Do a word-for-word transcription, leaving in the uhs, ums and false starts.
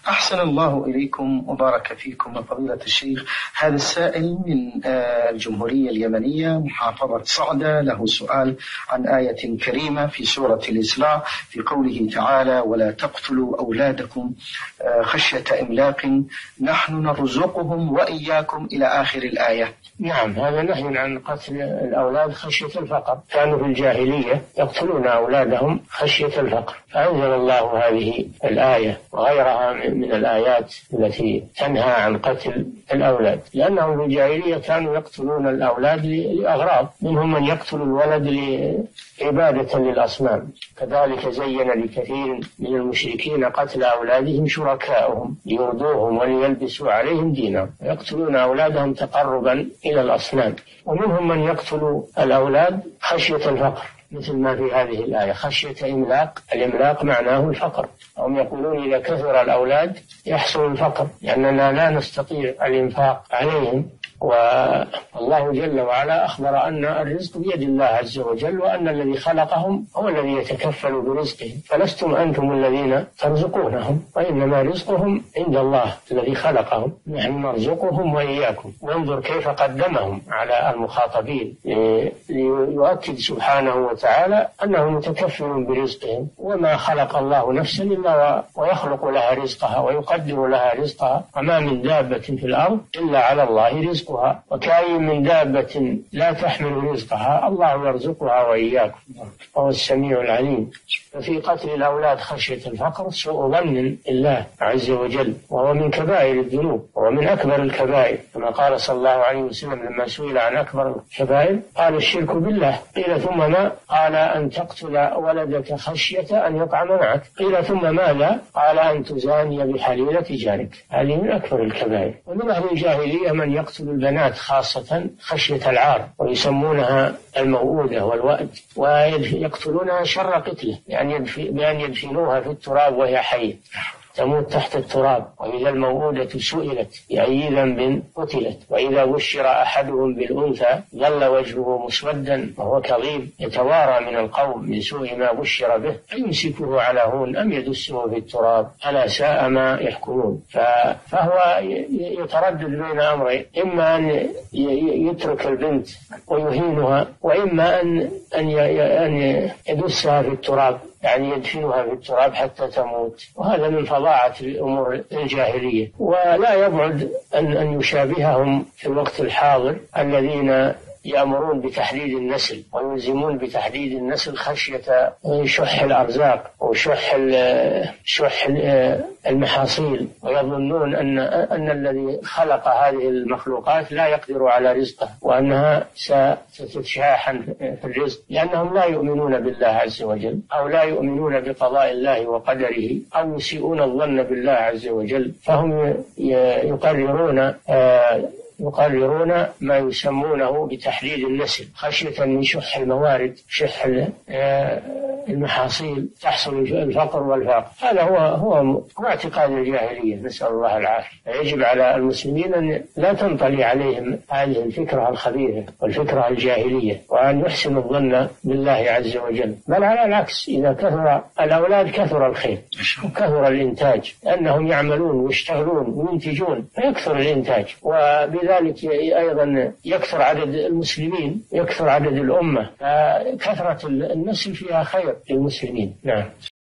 أحسن الله إليكم وبارك فيكم وفضيلة الشيخ. هذا السائل من الجمهورية اليمنية محافظة صعدة له سؤال عن آية كريمة في سورة الإسراء في قوله تعالى: ولا تقتلوا أولادكم خشية إملاق نحن نرزقهم وإياكم إلى آخر الآية. نعم، هذا نهي عن قتل الأولاد خشية الفقر. كانوا في الجاهلية يقتلون أولادهم خشية الفقر، فأنزل الله هذه الآية وغيرها من الآيات التي تنهى عن قتل الأولاد، لأنهم في الجاهلية كانوا يقتلون الأولاد لأغراض، منهم من يقتل الولد عبادة للأصنام، كذلك زين لكثير من المشركين قتل أولادهم شركاؤهم ليرضوهم وليلبسوا عليهم دينهم، يقتلون أولادهم تقربا إلى الأصنام. ومنهم من يقتل الأولاد خشية الفقر، مثل ما في هذه الآية خشية إملاق. الإملاق معناه الفقر، هم يقولون إذا كثر الأولاد يحصل الفقر لأننا لا نستطيع الإنفاق عليهم. والله جل وعلا أخبر أن الرزق بيد الله عز وجل، وأن الذي خلقهم هو الذي يتكفل برزقهم، فلستم أنتم الذين ترزقونهم، وإنما رزقهم عند الله الذي خلقهم، نحن نرزقهم وإياكم. وانظر كيف قدمهم على المخاطبين ليؤكد سبحانه وتعالى أنه متكفل برزقهم، وما خلق الله نفسا إلا ويخلق لها رزقها ويقدر لها رزقها، وما من دابة في الأرض إلا على الله رزقها، وكأي من دابة لا تحمل رزقها الله يرزقها وإياكم وهو السميع العليم. ففي قتل الأولاد خشية الفقر سوء ظن الله عز وجل، وهو من كبائر الذنوب ومن أكبر الكبائر، كما قال صلى الله عليه وسلم لما سئل عن أكبر الكبائر قال الشرك بالله. قيل ثم ما؟ قال أن تقتل ولدك خشية أن يطعم معك. قيل ثم ماذا؟ قال أن تزاني بحليلة جارك. هذه من أكبر الكبائر. ومن أهل الجاهلية من يقتل البنات خاصة خشية العار، ويسمونها الموؤودة والوأد، ويقتلونها شر قتله يعني بأن يدفنوها في التراب وهي حية تموت تحت التراب. وإذا الموؤودة سئلت بأي ذنب قتلت، وإذا بشر أحدهم بالأنثى ظل وجهه مسودا وهو كظيم يتوارى من القوم من سوء ما بشر به أيمسكه على هون أم يدسه في التراب ألا ساء ما يحكمون. فهو يتردد بين أمرين، إما أن يترك البنت ويهينها، وإما أن أن يدسها في التراب يعني يدفنها في التراب حتى تموت. وهذا من فظاعة الأمور الجاهلية. ولا يبعد أن أن يشابههم في الوقت الحاضر الذين يأمرون بتحديد النسل ويلزمون بتحديد النسل خشية شح الأرزاق وشح شح المحاصيل، ويظنون أن أن الذي خلق هذه المخلوقات لا يقدر على رزقها، وأنها ستتشاحن في الرزق، لأنهم لا يؤمنون بالله عز وجل، أو لا يؤمنون بقضاء الله وقدره، أو يسيئون الظن بالله عز وجل. فهم يقررون يقررون ما يسمونه بتحديد النسل خشية من شح الموارد، شح المحاصيل، تحصل الفقر والفاقة. هذا هو هو اعتقاد الجاهلية، نسأل الله العافية. يجب على المسلمين أن لا تنطلي عليهم هذه الفكرة الخبيثة والفكرة الجاهلية، وأن يحسن الظن بالله عز وجل، بل على العكس، إذا كثر الأولاد كثر الخير وكثر الإنتاج، لأنهم يعملون ويشتغلون وينتجون فيكثر الإنتاج، وبذلك أيضا يكثر عدد المسلمين، يكثر عدد الأمة، فكثرة النسل فيها خير للمسلمين. نعم.